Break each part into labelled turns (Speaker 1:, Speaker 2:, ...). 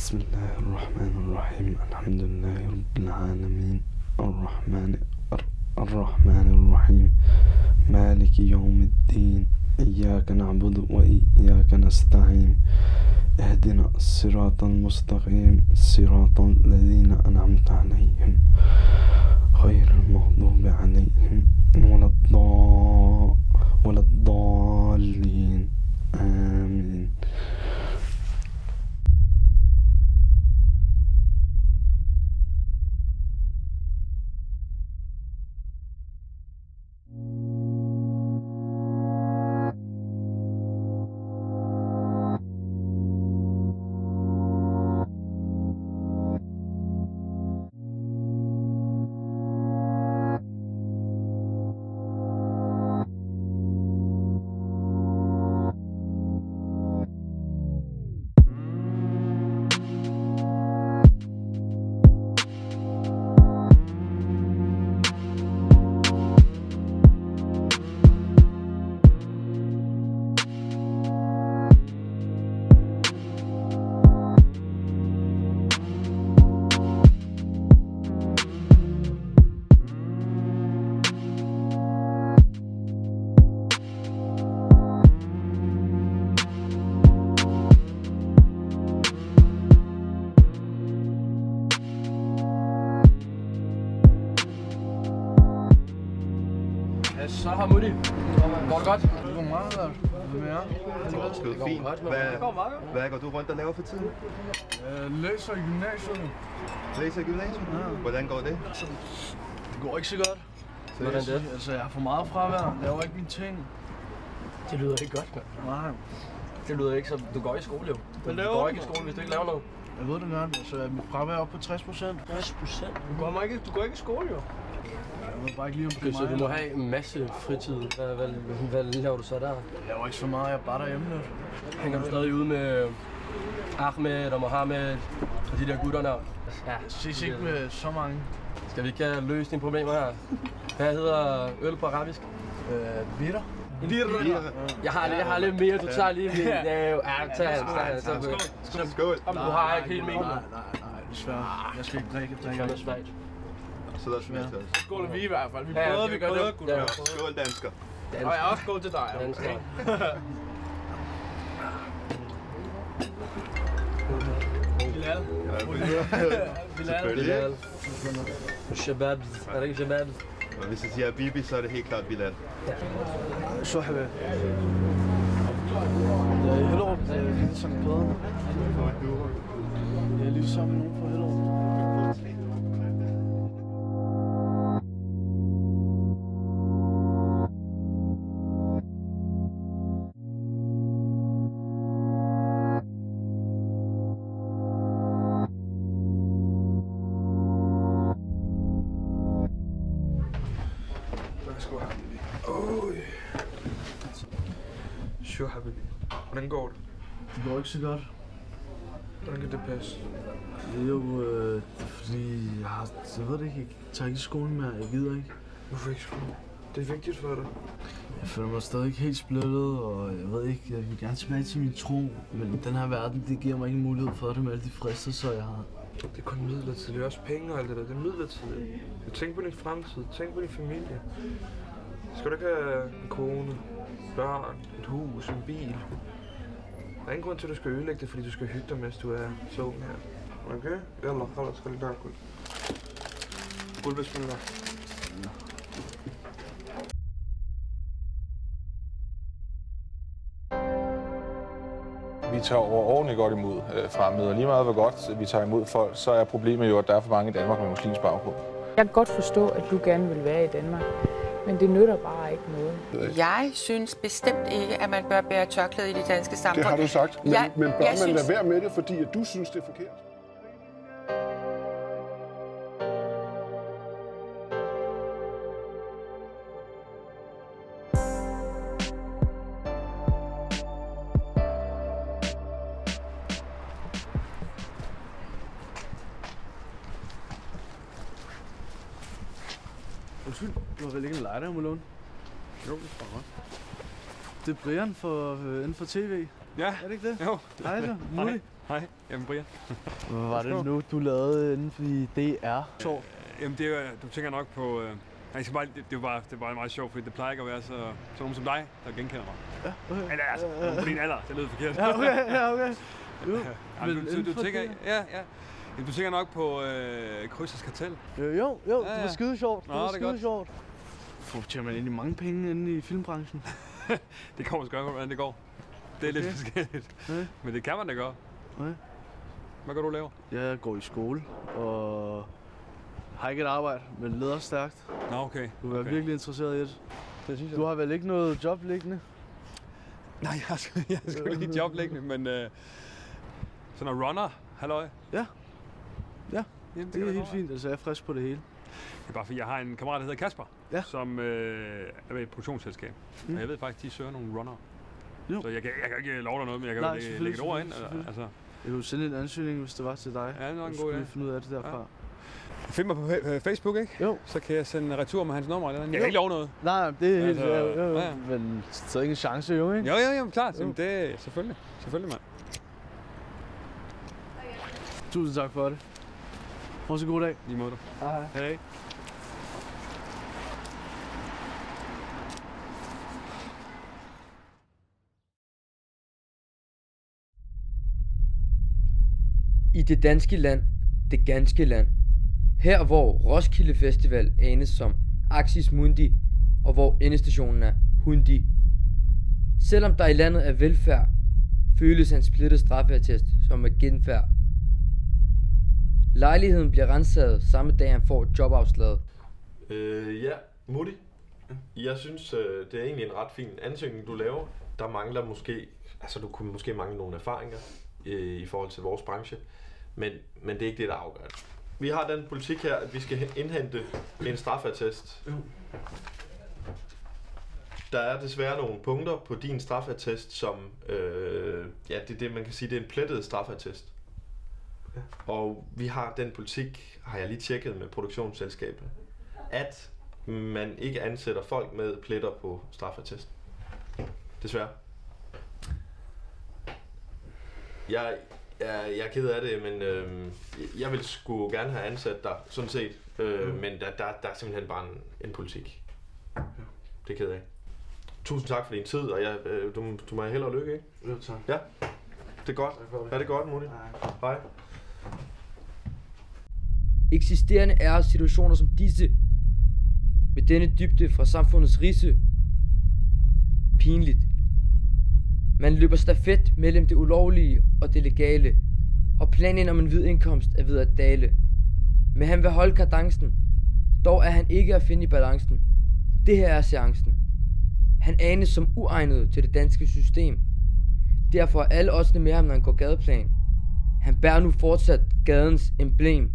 Speaker 1: بسم الله الرحمن الرحيم الحمد لله رب العالمين الرحمن الرحيم مالك يوم الدين إياك نعبد وإياك نستعين اهدنا الصراط المستقيم صراط الذين أنعمت عليهم غير المغضوب عليهم ولا الضالين آمين.
Speaker 2: Så har Mutti. Går det godt?
Speaker 3: Det går meget godt. Hvad med jer?
Speaker 2: Det går fint.
Speaker 4: Hvad går du rundt og laver for tiden?
Speaker 3: Læser i gymnasiet nu.
Speaker 4: Læser i gymnasiet? Ja. Hvordan går det?
Speaker 3: Det går ikke så godt.
Speaker 2: Hvordan det?
Speaker 3: Altså, jeg har for meget fravær. Laver ikke mine ting.
Speaker 2: Det lyder ikke godt, mand.
Speaker 3: Nej.
Speaker 2: Det lyder ikke så. Du går i skole, jo. Du går ikke i skole, hvis du ikke laver noget.
Speaker 3: Jeg ved det godt. Altså, mit fravær er oppe på 60%.
Speaker 2: 60%? Du går ikke i skole, jo.
Speaker 3: Jeg ved bare ikke lige om det er
Speaker 2: mig. Så du må have en masse fritid. Hvad laver du så der?
Speaker 3: Jeg laver ikke så meget. Jeg er bare derhjemme lidt.
Speaker 2: Hænger du stadig ude med Ahmed og Mohammed og de der gutter der?
Speaker 3: Ja, jeg ses ikke med så mange.
Speaker 2: Skal vi ikke løse dine problemer her? Hvad hedder øl på arabisk?
Speaker 3: Bitter.
Speaker 2: Jeg har lidt mere, du tager lige min. Tag
Speaker 4: Skål. Skål.
Speaker 2: Du har ikke helt mængden.
Speaker 3: Nej, desværre. Jeg skal ikke drikke.
Speaker 2: Det er svagt.
Speaker 4: Så lad os smage det.
Speaker 3: Skål vi i hvert fald. Vi
Speaker 2: prøvede,
Speaker 4: gutter. Skål, dansker.
Speaker 3: Og jeg er også god til dig.
Speaker 2: Dansker.
Speaker 3: Bilal.
Speaker 2: Bilal. Shababs. Er det ikke Shababs?
Speaker 4: Og hvis jeg siger Bibi, så er det helt klart Bilal.
Speaker 3: Sohabe. Det er i Hellerup. Det er lidt som Pæderne. Jeg er lige sammen med nogen fra Hellerup.
Speaker 5: Sure, habibi. Hvordan går det?
Speaker 3: Det går ikke så godt.
Speaker 5: Hvordan kan det passe?
Speaker 3: Det er jo fordi jeg ved det ikke, jeg tager ikke i skolen mere, jeg gider ikke.
Speaker 5: Hvorfor ikke skole? Det er vigtigt for dig.
Speaker 3: Jeg føler mig stadig ikke helt splittet, og jeg ved ikke, jeg vil gerne tilbage til min tro, men den her verden, det giver mig ikke mulighed for det med alle de fristelser, jeg har.
Speaker 5: Det er kun midlertidigt, det er også penge og alt det der, det er midlertidigt. Tænk på din fremtid, tænk på din familie. Skal du ikke have en kone, børn, et hus, en bil? Der er ingen grund til, at du skal ødelægge det, fordi du skal hygge dig, mens du er så ung her. Okay? Yalla, خلاص خليك تاكل. قول بسم الله.
Speaker 6: Vi tager overordentligt godt imod fremmede, og lige meget hvor godt vi tager imod folk, så er problemet jo, at der er for mange i Danmark med muslimsk baggrund.
Speaker 7: Jeg kan godt forstå, at du gerne vil være i Danmark, men det nytter bare ikke noget.
Speaker 8: Jeg synes bestemt ikke, at man bør bære tørklæde i det danske samfund.
Speaker 9: Det har du sagt, men bør man lade være med det, fordi at du synes, det er forkert?
Speaker 3: Undskyld, du har vel ikke en lighter, må låne?
Speaker 5: Jo, det er godt.
Speaker 3: Det er Brian inden for tv.
Speaker 5: Ja.
Speaker 3: Er det ikke det?
Speaker 5: Jo.
Speaker 3: Hej så, Mutti.
Speaker 10: Hej, jamen Brian.
Speaker 3: Hvad var det nu, du lavede inden for DR?
Speaker 10: Jamen det er, du tænker nok på... det er bare meget sjovt, fordi det plejer ikke at være så nogen som dig, der genkender mig.
Speaker 3: Ja, okay.
Speaker 10: Eller altså, på din alder, det lød forkert.
Speaker 3: Ja, okay.
Speaker 10: Du tænker, ja. Du tænker nok på Krydsers Kartel.
Speaker 3: Jo, det var skide sjovt.
Speaker 10: Det var skide
Speaker 3: sjovt. Får man egentlig mange penge inde i filmbranchen?
Speaker 10: Det kommer sgu an, hvordan det går. Det er lidt forskelligt.
Speaker 3: Okay.
Speaker 10: Men det kan man da gøre.
Speaker 3: Okay.
Speaker 10: Hvad kan du lave?
Speaker 3: Jeg går i skole og har ikke et arbejde, men leder stærkt.
Speaker 10: Nå, okay.
Speaker 3: Du er virkelig interesseret i det.
Speaker 10: Det synes jeg.
Speaker 3: Du har vel ikke noget job liggende?
Speaker 10: Nej, jeg har sgu ikke et job liggende, men sådan en runner, halløj.
Speaker 3: Ja.
Speaker 10: Jamen,
Speaker 3: det er helt fint, altså jeg er frisk på det hele.
Speaker 10: Det er bare fordi, jeg har en kammerat, der hedder Kasper, som er ved et produktionsselskab. Og jeg ved faktisk, de søger nogle runner.
Speaker 3: Jo.
Speaker 10: Så jeg kan ikke love dig noget, men jeg kan lægge et ord ind. Altså.
Speaker 3: Jeg kunne sende en ansøgning, hvis det var til dig.
Speaker 10: Ja, det er nok en god idé.
Speaker 3: Finde ud af det derfra.
Speaker 10: Ja. Find mig på Facebook, ikke?
Speaker 3: Jo.
Speaker 10: Så kan jeg sende retur med hans nummer. Jeg kan ikke love noget.
Speaker 3: Nej, det er helt ja. Men så er ikke en chance jo, ikke?
Speaker 10: Jo, klart. Jamen, det er selvfølgelig, mand.
Speaker 3: Tusind tak for det. Ha' så god dag.
Speaker 10: Lige måde du.
Speaker 3: Hej.
Speaker 11: I det danske land, det ganske land. Her hvor Roskilde Festival anes som Axis Mundi, og hvor endestationen er Hundi. Selvom der i landet er velfærd, føles en splittet straffeattest som et genfærd. Lejligheden bliver renset samme dag han får jobafslaget.
Speaker 12: Ja, Mutti. Jeg synes, det er egentlig en ret fin ansøgning, du laver. Der mangler måske, altså du kunne måske mangle nogle erfaringer i forhold til vores branche, men det er ikke det, der afgør det. Vi har den politik her, at vi skal indhente en straffeattest. Der er desværre nogle punkter på din straffeattest, som, det er det, man kan sige, det er en plettet straffeattest. Og vi har den politik, har jeg lige tjekket med produktionsselskabet, at man ikke ansætter folk med pletter på straffeattesten. Desværre. Jeg er ked af det, men jeg vil sgu gerne have ansat dig, sådan set. Men der er simpelthen bare en politik. Det er ked af. Tusind tak for din tid, og du må have held og lykke, ikke?
Speaker 3: Jo, tak.
Speaker 12: Ja, det er godt. Er det godt, Mutti? Hej.
Speaker 11: Eksisterende er situationer som disse, med denne dybde fra samfundets ridse. Pinligt. Man løber stafet mellem det ulovlige og det legale, og planen om en hvid indkomst er ved at dale. Men han vil holde kadencen, dog er han ikke at finde i balancen. Det her er seancen. Han anes som uegnet til det danske system. Derfor er alle oddsene med ham, når han går gadeplan. Han bærer nu fortsat gadens emblem.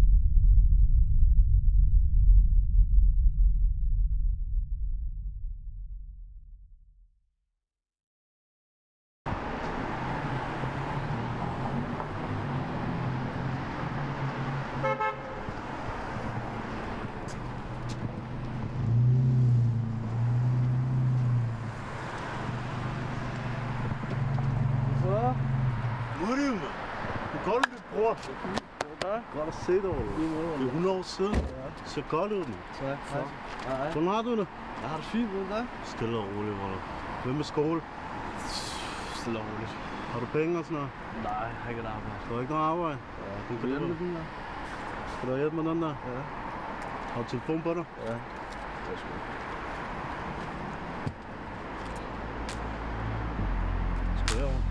Speaker 9: Godt at se dig, det er 100 år siden. Så godt ud, den. Hvordan har du det?
Speaker 3: Jeg har det fint, ved du hvad?
Speaker 9: Stille og roligt, bror. Hvem med skole?
Speaker 3: Stille og roligt.
Speaker 9: Har du penge og sådan noget?
Speaker 3: Nej, jeg har ikke et arbejde.
Speaker 9: Du har ikke noget arbejde?
Speaker 3: Ja, du kan hjælpe med den der.
Speaker 9: Skal du hjælpe med den der?
Speaker 3: Ja.
Speaker 9: Har du telefon på dig?
Speaker 3: Ja. Det er sgu.
Speaker 9: Skal jeg over?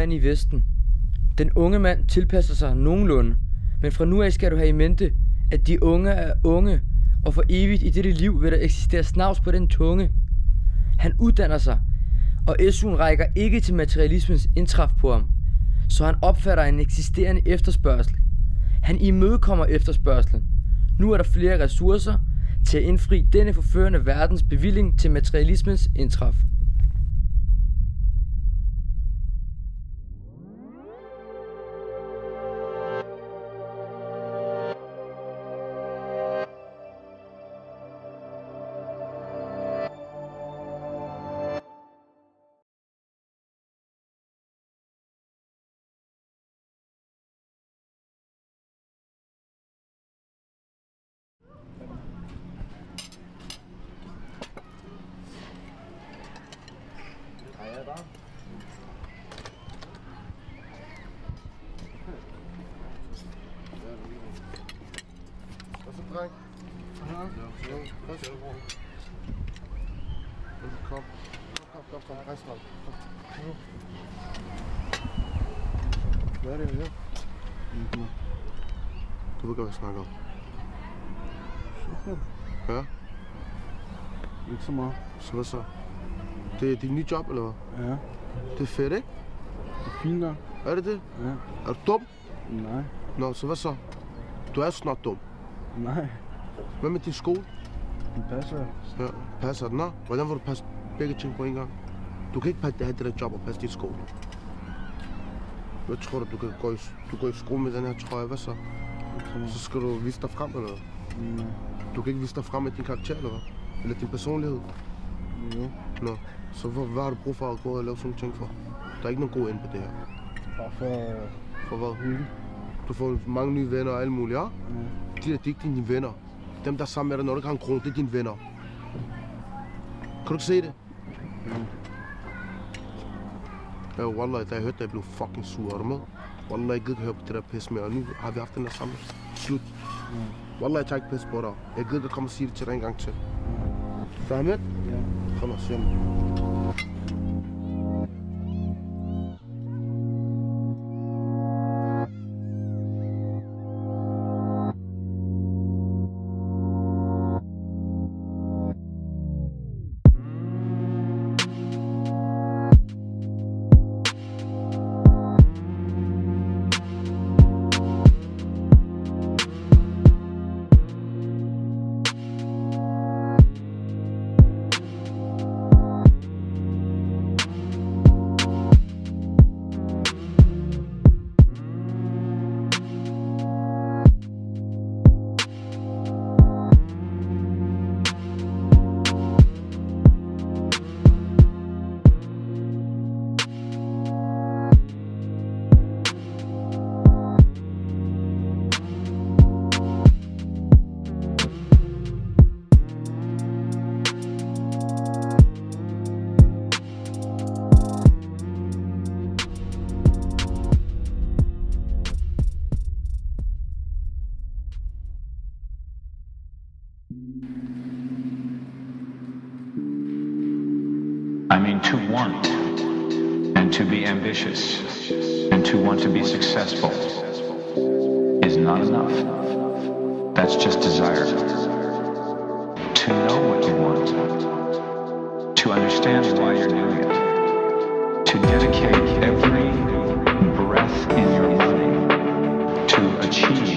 Speaker 11: mand i Vesten. Den unge mand tilpasser sig nogenlunde, men fra nu af skal du have i mente, at de unge er unge, og for evigt i dette liv vil der eksistere snavs på den tunge. Han uddanner sig, og SU'en rækker ikke til materialismens indtræf på ham, så han opfatter en eksisterende efterspørgsel. Han imødekommer efterspørgslen. Nu er der flere ressourcer til at indfri denne forførende verdens bevilling til materialismens indtræf.
Speaker 13: dreng. Kom, rejs dig. Hvad er det, jeg gør? Du ved godt, hvad jeg snakker om. Ja.
Speaker 9: Ikke så meget.
Speaker 13: Så hvad så? Det er dit nye job, eller hvad?
Speaker 9: Ja.
Speaker 13: Det er fedt, ikke?
Speaker 9: Det er fint nok.
Speaker 13: Er det det?
Speaker 9: Ja.
Speaker 13: Er du dum?
Speaker 9: Nej.
Speaker 13: Nå, så hvad så? Du er snart dum.
Speaker 9: Nej.
Speaker 13: Hvad med din skole?
Speaker 9: Den passer.
Speaker 13: Ja, passer den, nå? Hvordan vil du passe begge ting på en gang? Du kan ikke have det der job og passe din skole. Jeg tror, du kan gå i skole med den her trøje, hvad så? Okay. Så skal du vise dig frem, eller hvad?
Speaker 9: Nej.
Speaker 13: Du kan ikke vise dig frem med din karakter, eller hvad? Eller din personlighed?
Speaker 9: Jo.
Speaker 13: Nå, så hvad har du brug for at gå og lave sådan ting for? Der er ikke nogen god ind på det her.
Speaker 9: Bare for...
Speaker 13: For hvad? Du får mange nye venner og alt muligt, ja? De er ikke dine venner. Dem, der er sammen med dig, når du ikke har en krone, det er dine venner. Kan du ikke se det? Ja, wallah, da jeg hørte, at jeg blev fucking sur, er du med? Wallah, jeg gider ikke høre på det der pis mere, og nu har vi haft den der sammen. Slut. Wallah, jeg tager ikke pis på dig. Jeg gider ikke komme og sige det til dig en gang til. Fahmet?
Speaker 9: Ja.
Speaker 13: Kom og se mig.
Speaker 14: I mean, to want and to be ambitious and to want to be successful is not enough. That's just desire. To know what you want, to understand why you're doing it, to dedicate every breath in your body to achieve.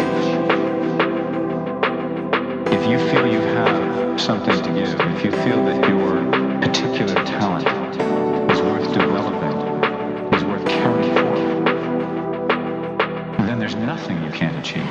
Speaker 14: If you feel you have something to give, if you feel that your particular talent is worth developing, is worth caring for, then there's nothing you can't achieve.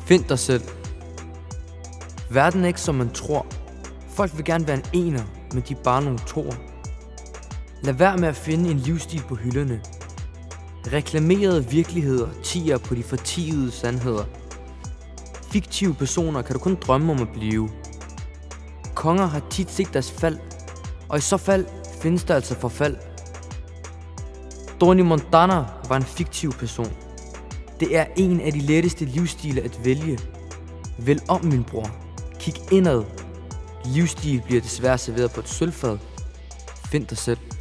Speaker 11: Find dig selv. Verden er ikke som man tror. Folk vil gerne være en ener, men de er bare nogle toer. Lad være med at finde en livsstil på hylderne. Reklamerede virkeligheder tier på de fortiede sandheder. Fiktive personer kan du kun drømme om at blive. Konger har tit set deres fald, og i så fald findes der altså forfald. Tony Montana var en fiktiv person. Det er en af de letteste livsstile at vælge. Vælg om, min bror. Kig indad. Livsstil bliver desværre serveret på et sølvfad. Find dig selv.